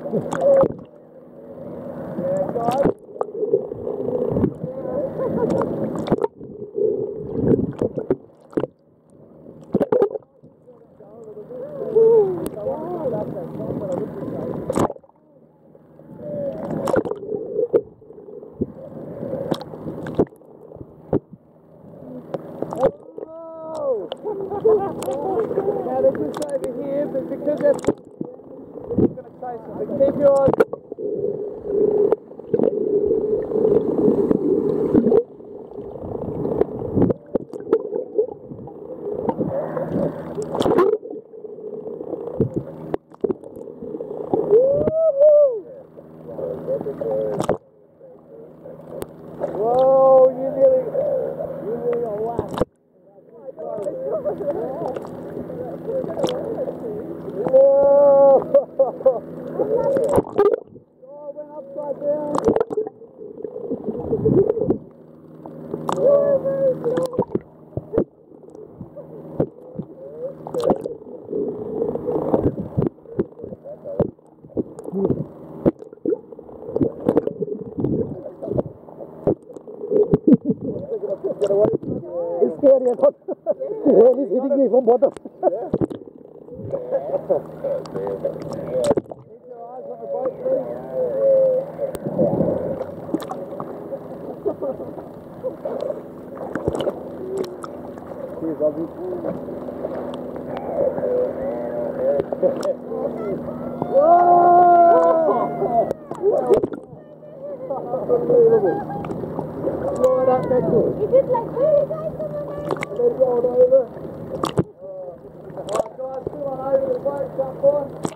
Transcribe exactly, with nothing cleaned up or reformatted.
Now they're just over here, but because they're going to say something, keep your eyes. Whoa, you nearly, you nearly got whacked. Whoa! Oh, went upside down. It's scary a lot. The whale is hitting me from bottom. Keep your eyes on the boat, please. Cheers, Ozzy. Whoa! Unbelievable. Right up next to it. It is like, where is I And then rolled over. Alright guys, come on over to the boat, jump on.